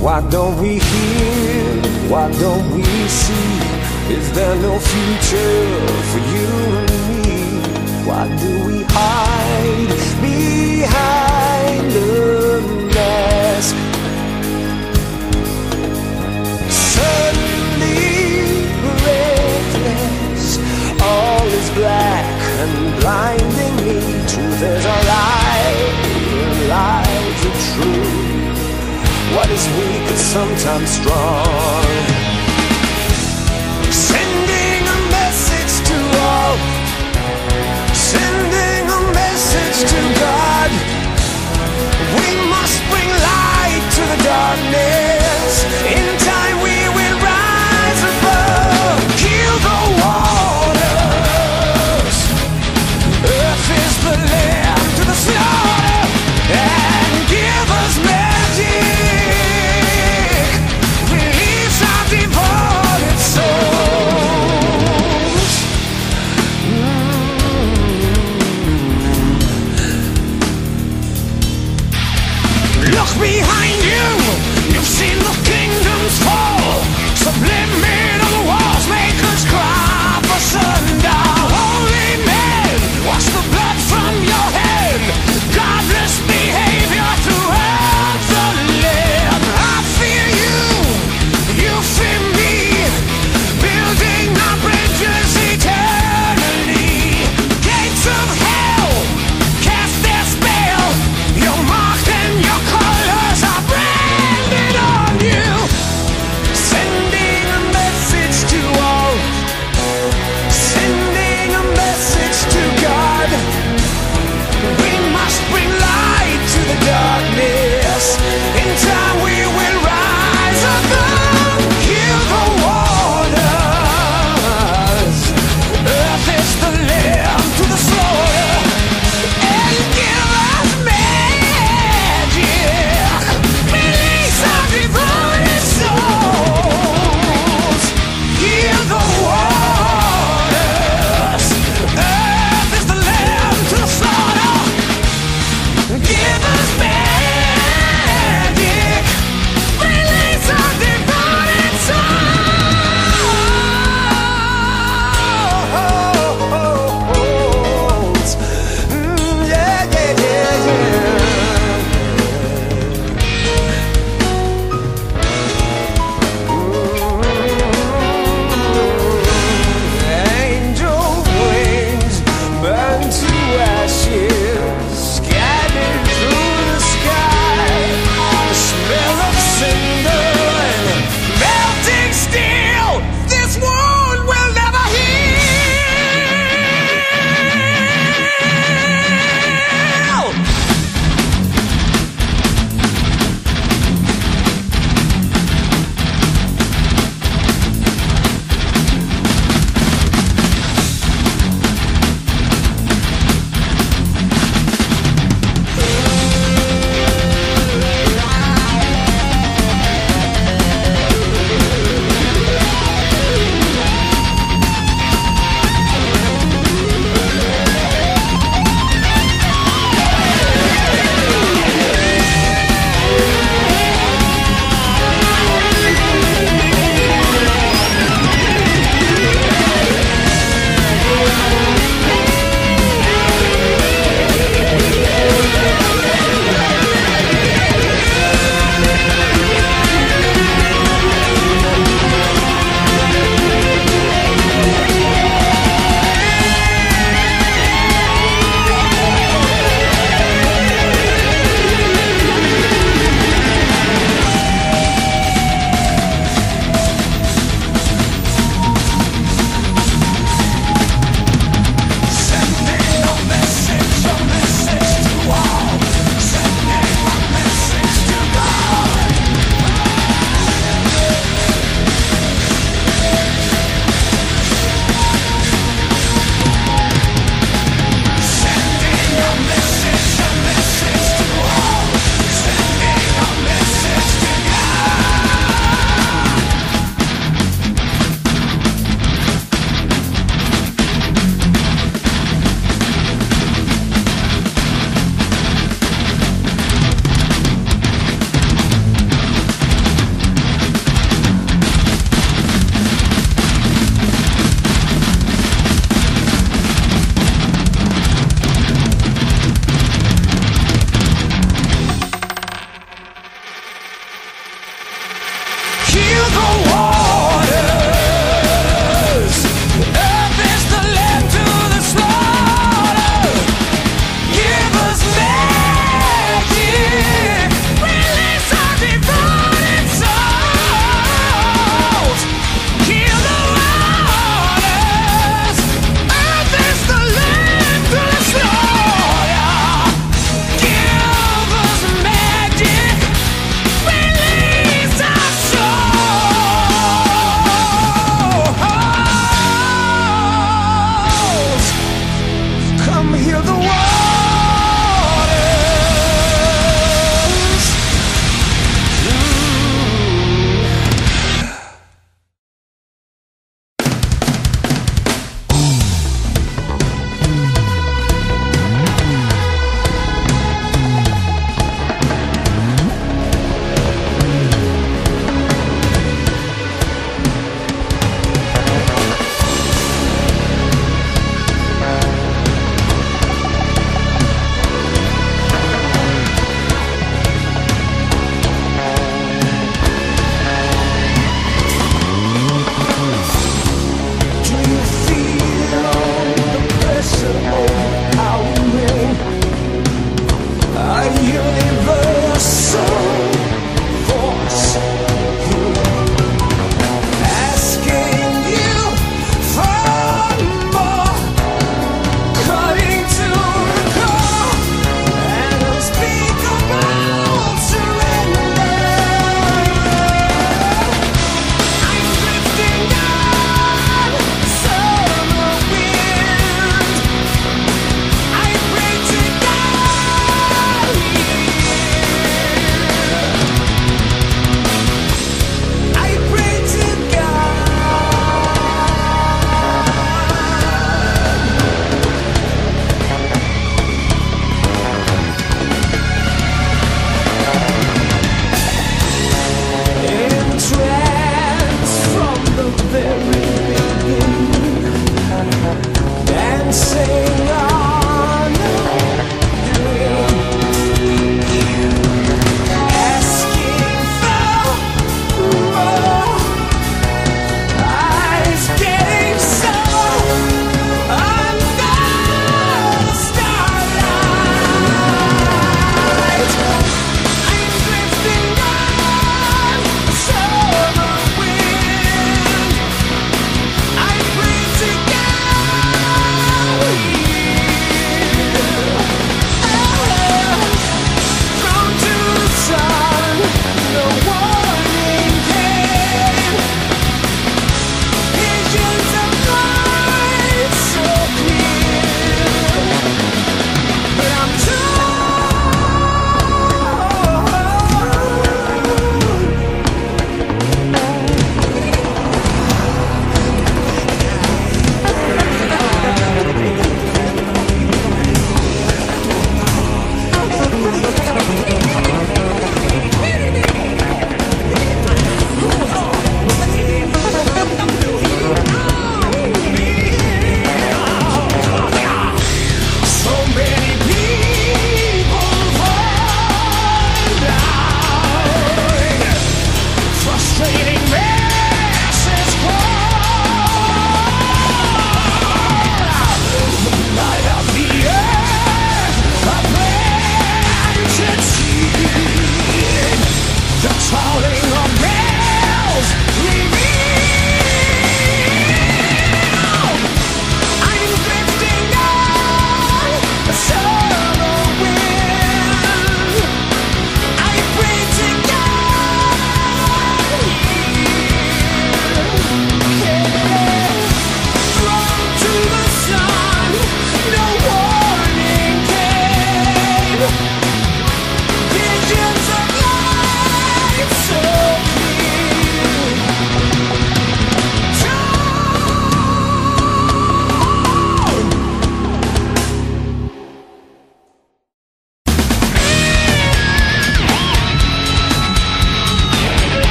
Why don't we hear? Why don't we see? Is there no future for you and me? Why do we hide behind the mask? Suddenly breathless, all is black and blinding me. Truth is a lie, lies are true. What is weak is sometimes strong. Sending a message to all, sending a message to God. We must bring light to the darkness. In time we will rise above. Heal the waters. Earth is the lamb to the slaughter, and give us magic. Release our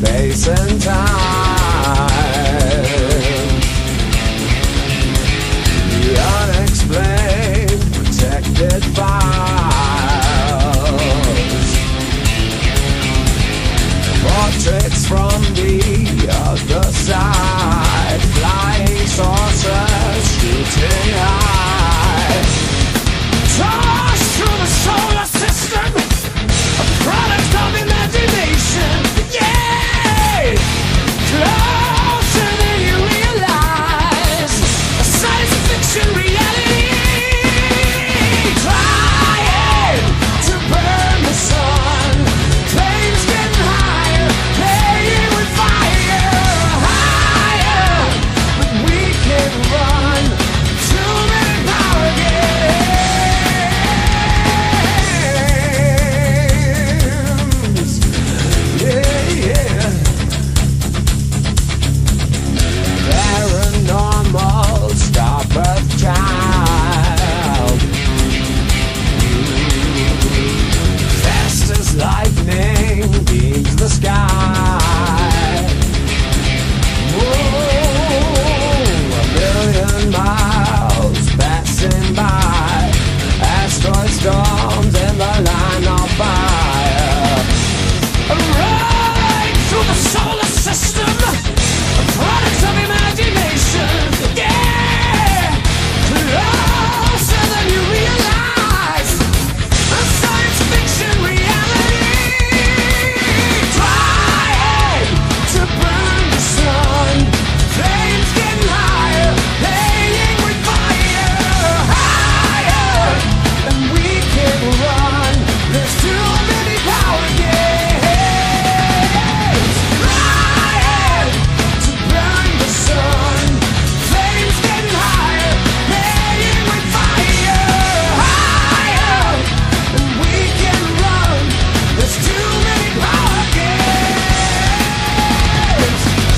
space and time. The unexplained protected files, portraits from the other side, flying saucers shooting high, tossed through the solar system, a product of imagination. Yeah, closer than you realize, a science fiction reality, trying to burn the sun, flames getting higher, playing with fire, higher, but we can run too many power games. Yeah, yeah. Paranormal Star Earth child, fast as lightning beams the sky. Whoa, a million miles passing by, asteroid storms in the line of fire, right through the solar system, products of imagination. Yeah, closer than you realize, a science fiction reality, trying to burn the sun, flames getting higher, playing with fire, higher, and we can run. There's too many power games, trying to burn the sun, flames getting higher, playing with fire, higher, and we can run. There's too many power games.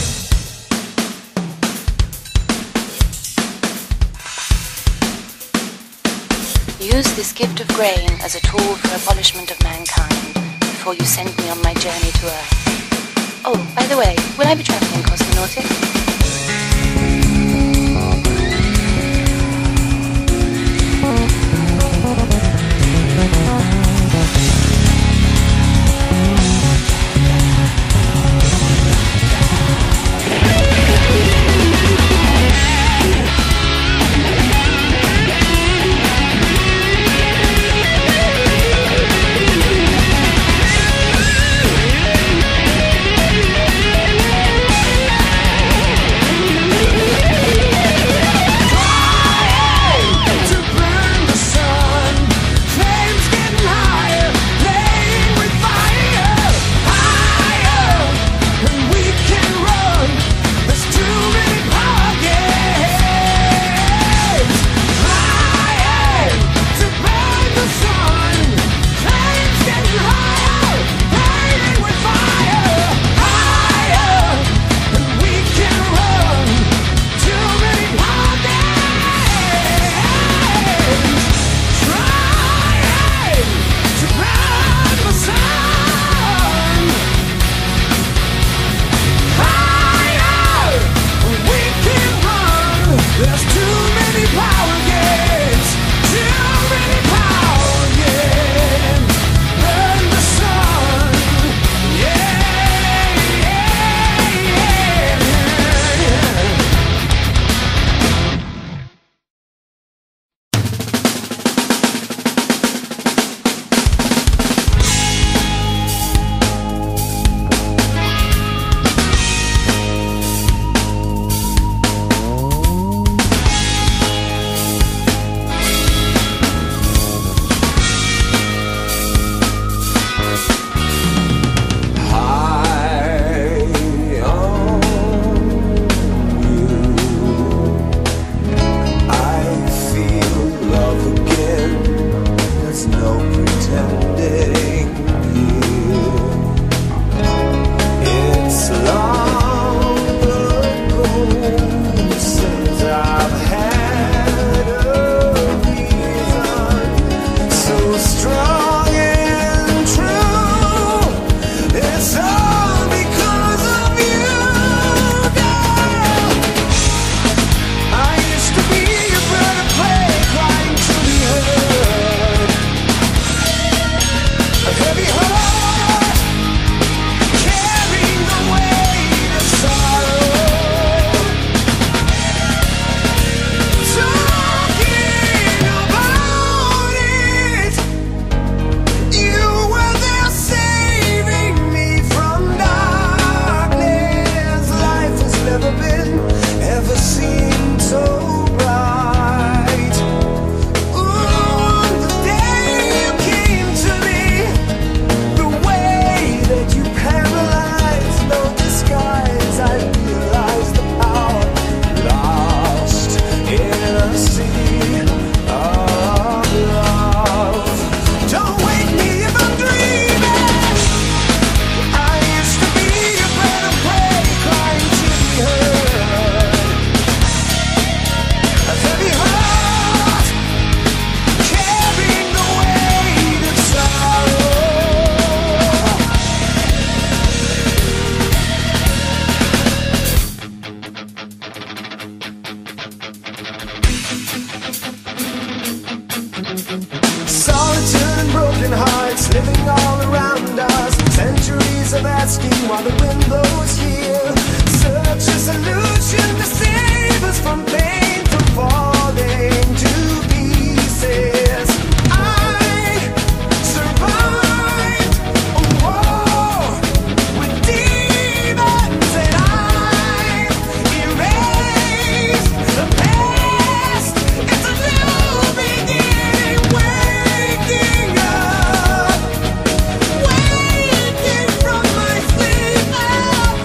Use this gift of grain as a tool for abolishment of mankind before you send me on my journey to Earth. Oh, by the way, will I be traveling cosmonautic? spend those years. Such a solution to save us from pain, from falling to pieces. I survived a war with demons, and I erased the past. It's a new beginning, waking up, waking from my sleep.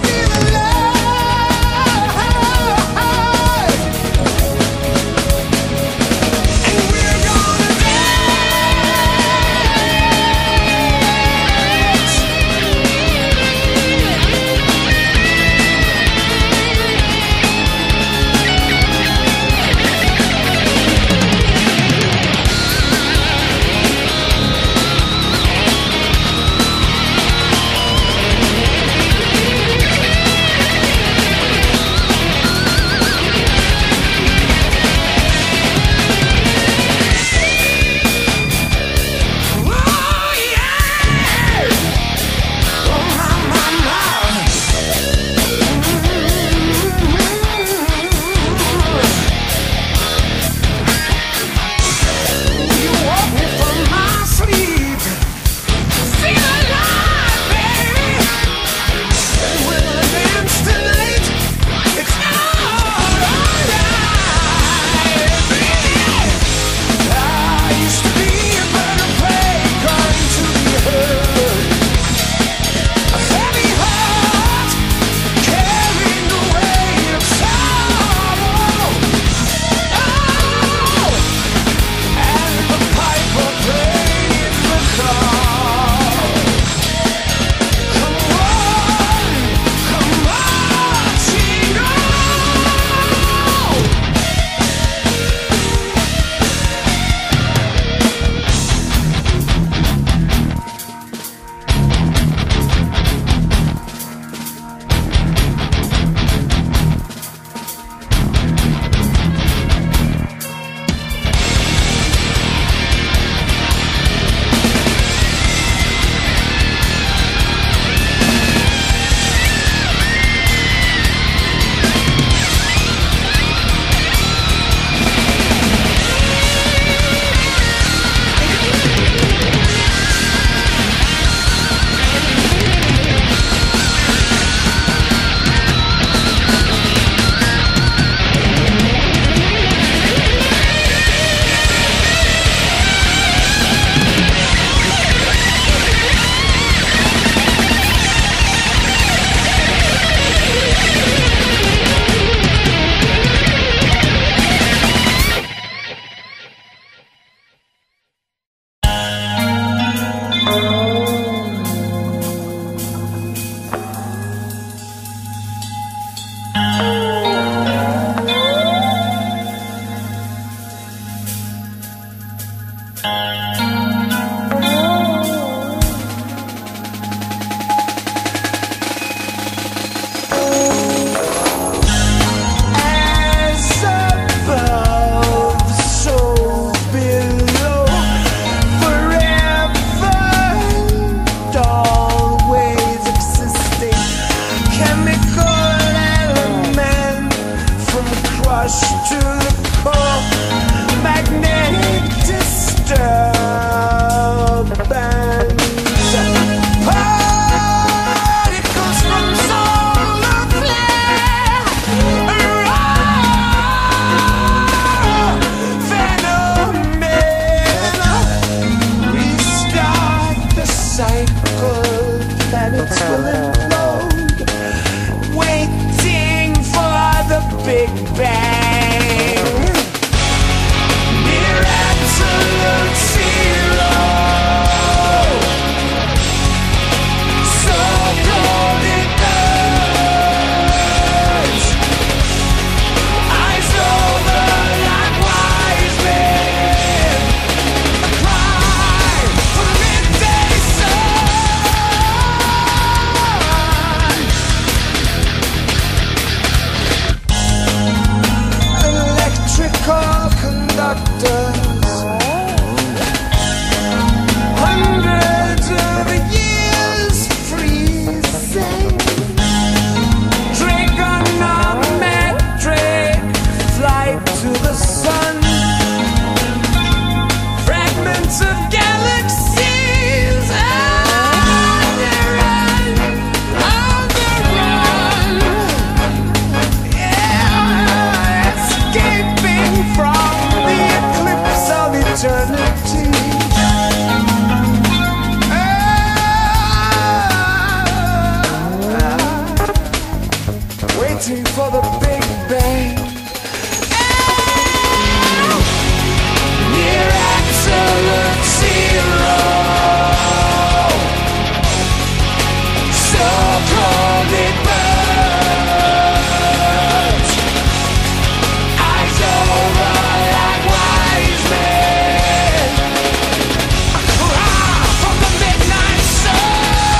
waiting for the Big Bang. Near absolute zero, so cold it burns. Eyes over like wise men, a cry from the midnight sun.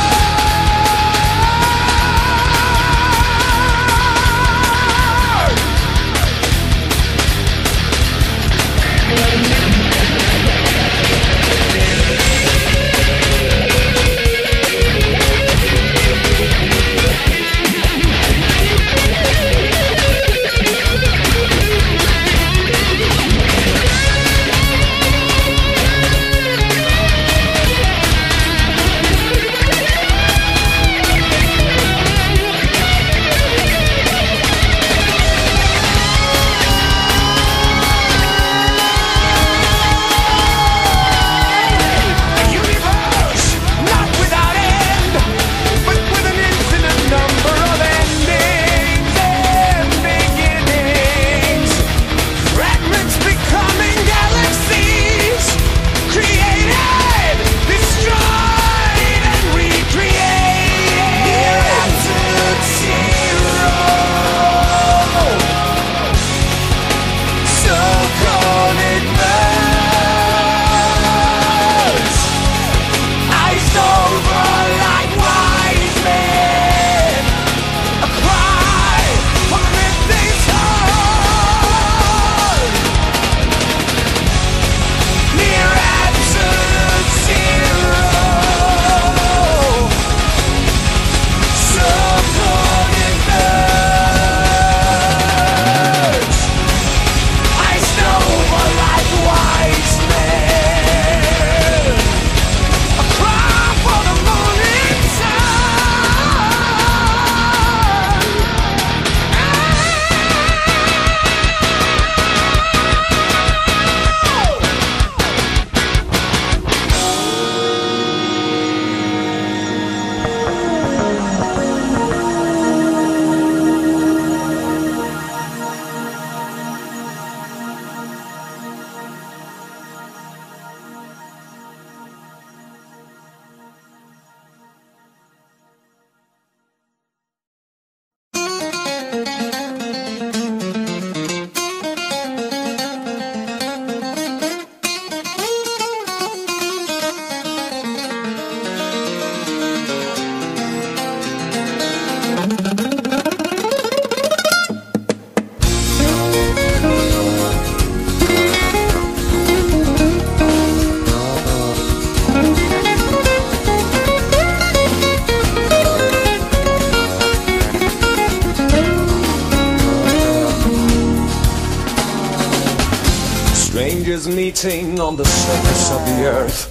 Strangers meeting on the surface of the earth,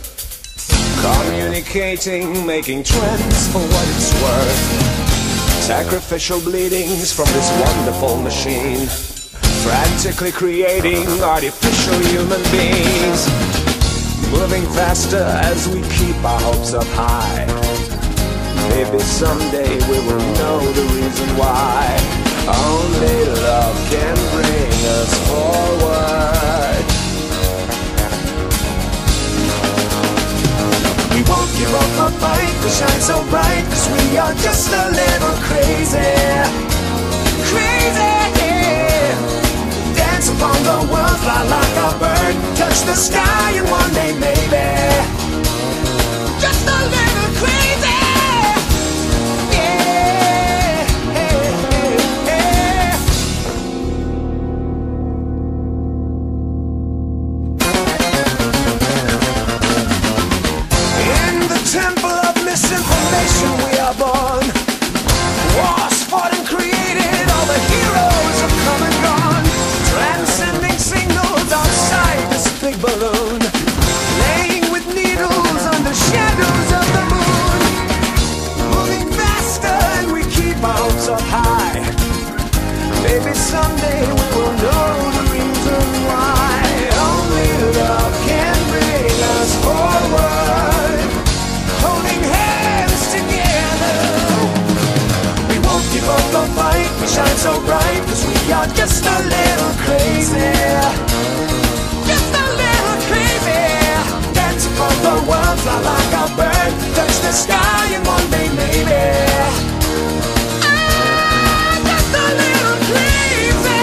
communicating, making trends for what it's worth. Sacrificial bleedings from this wonderful machine, frantically creating artificial human beings, moving faster as we keep our hopes up high. Maybe someday we will know the reason why. Only love can bring us forward. We won't give up our fight, we shine so bright, 'cause we are just a little crazy. Crazy, yeah. Dance upon the world, fly like a bird, touch the sky and one day maybe. Just a little crazy. Temple of misinformation we are born. Wars fought and created, all the heroes have come and gone. Transcending signals outside this big balloon, playing with needles under shadows of the moon. Moving faster and we keep our hopes up high. Maybe someday we will know the reason why. Only love can bring us forward. Holding hands together, we won't give up the fight, we shine so bright, 'cause we are just a little crazy. Just a little crazy. Dance above the world, fly like a bird, touch the sky and one day maybe. Just a little crazy.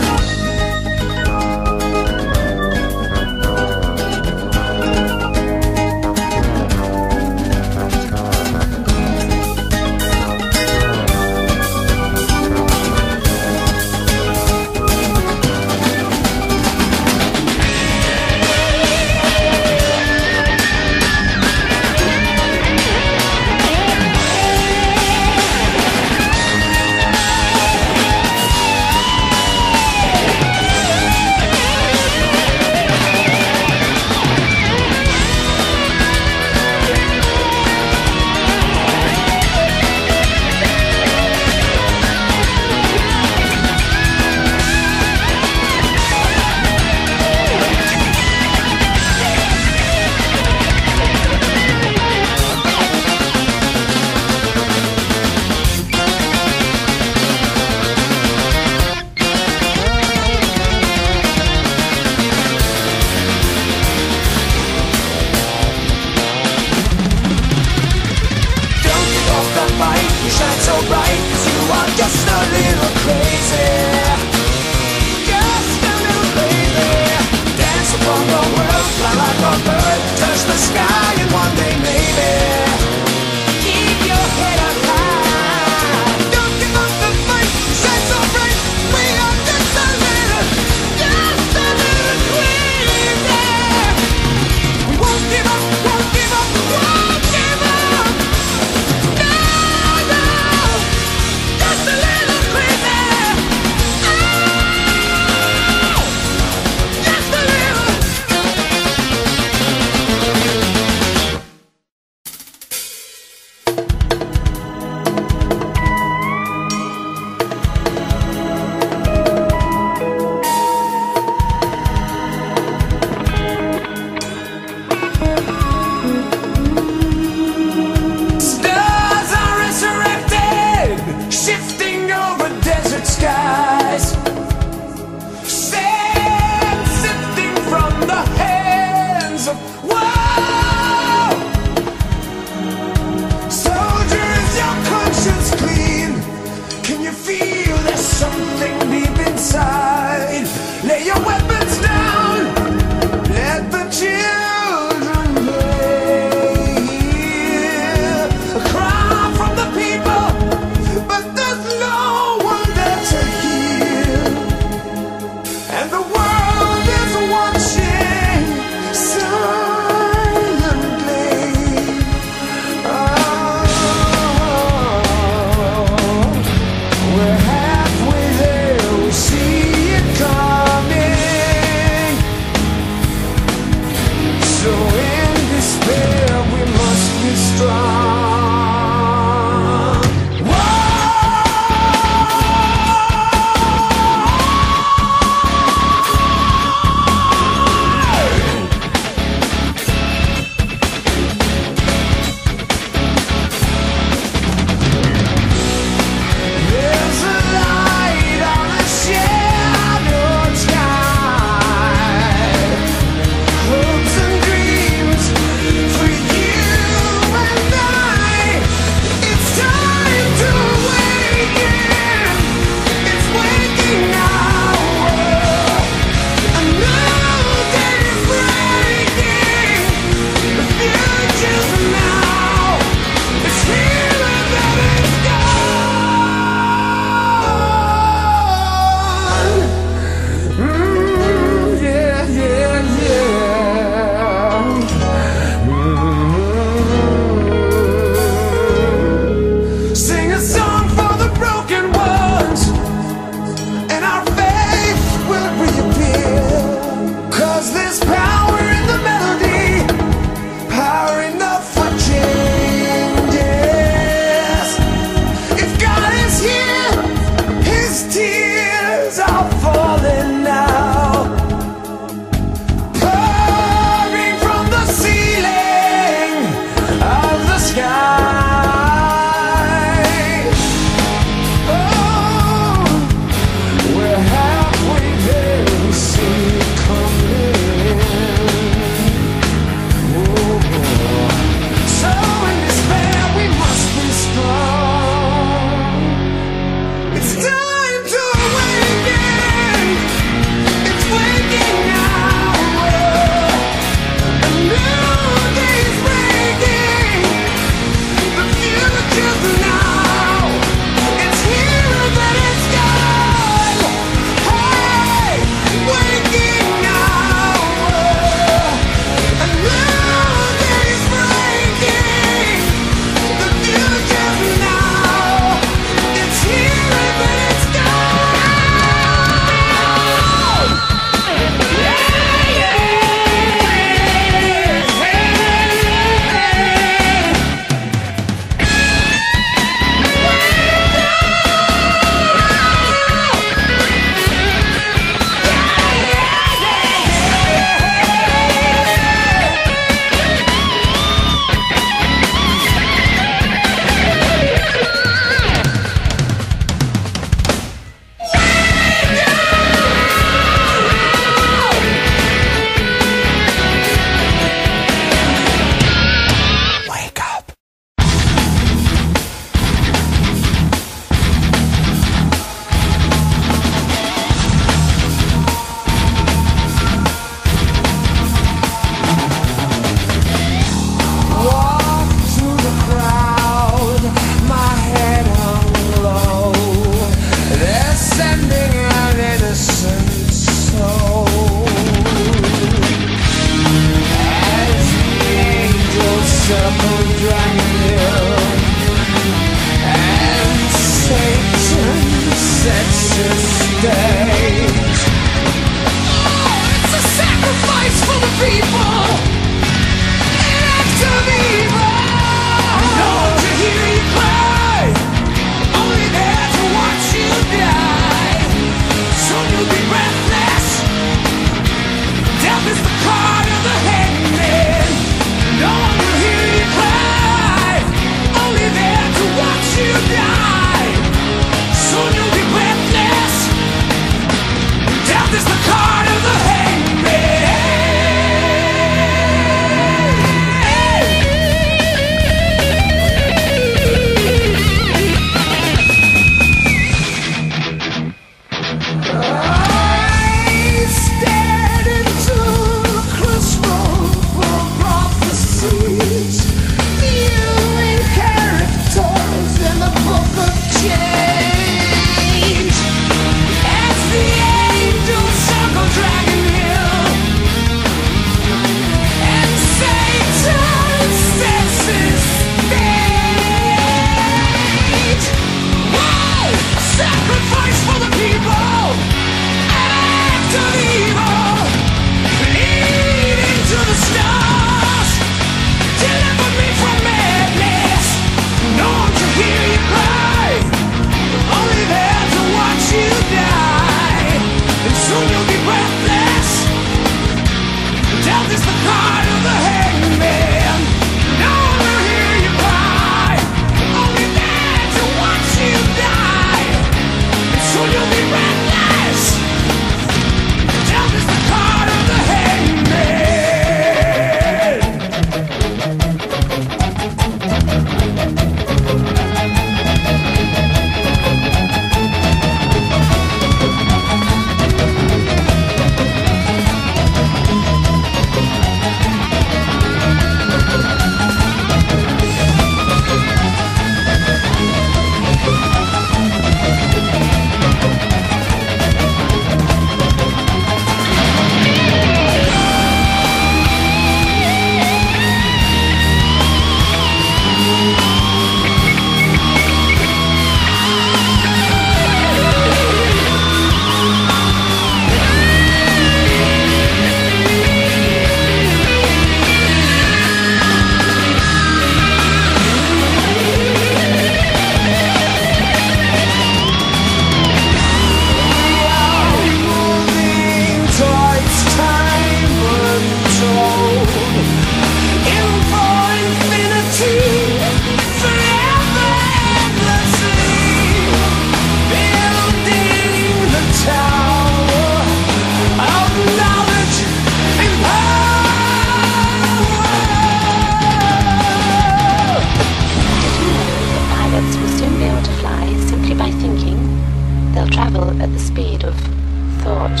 out.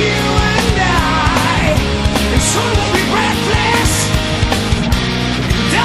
Soon we'll be breathless.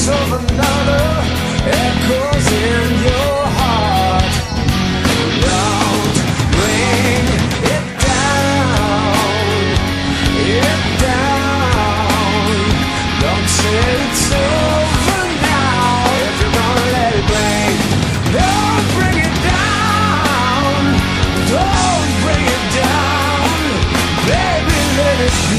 of another echoes in your heart. Don't bring it down, it down. Don't say it's over now if you're gonna let it break. Don't bring it down, don't bring it down. Baby, let it be.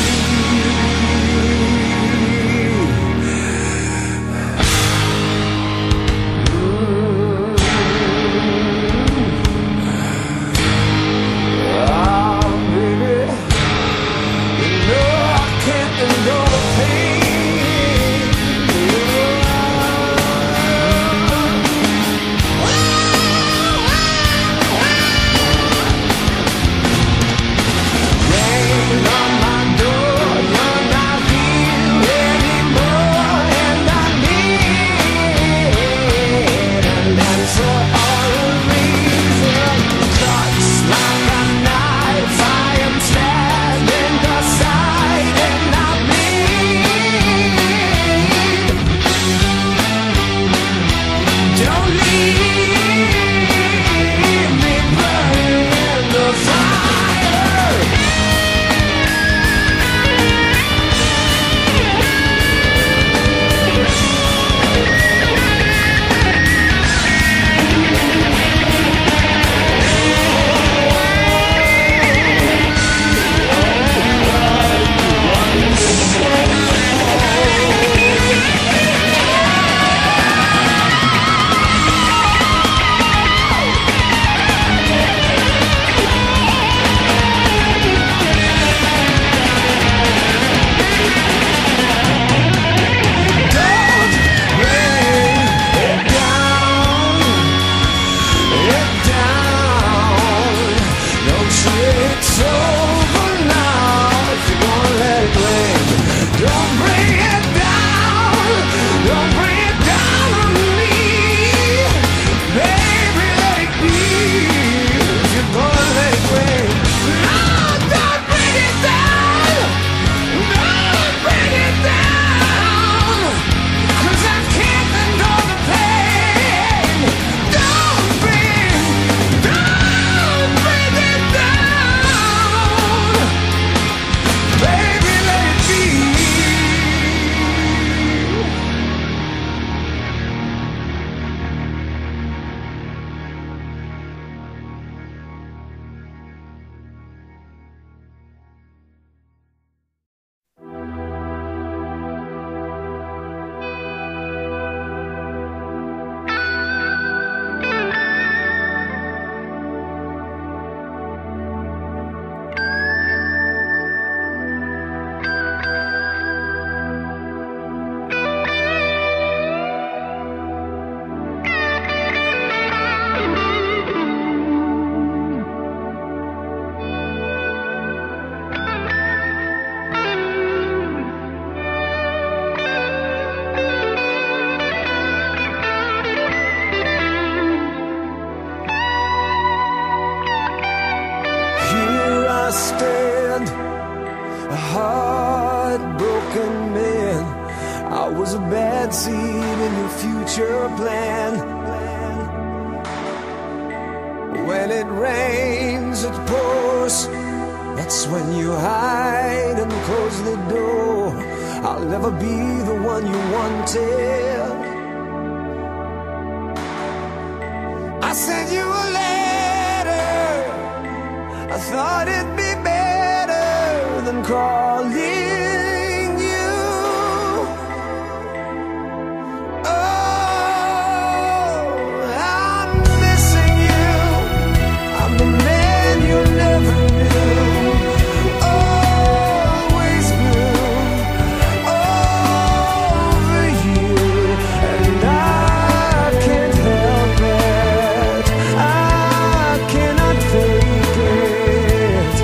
When it rains, it pours. That's when you hide and close the door. I'll never be the one you wanted. I sent you a letter. I thought it'd be better than calling you. Oh, I'm missing you. I'm the man you never knew. Always blue over you, and I can't help it. I cannot fake it.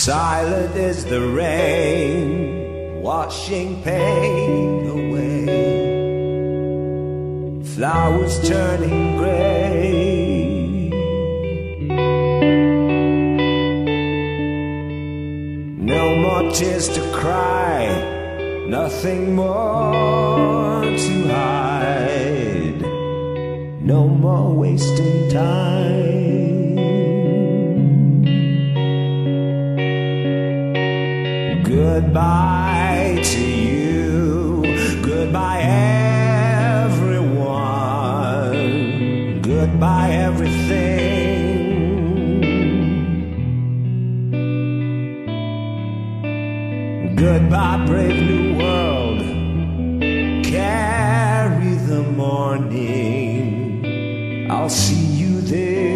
Silent is the rain, washing pain away. Flowers turning gray. No more tears to cry, nothing more to hide. No more wasting time. Goodbye to you, goodbye everyone, goodbye everything. Goodbye brave new world, carry the morning, I'll see you there.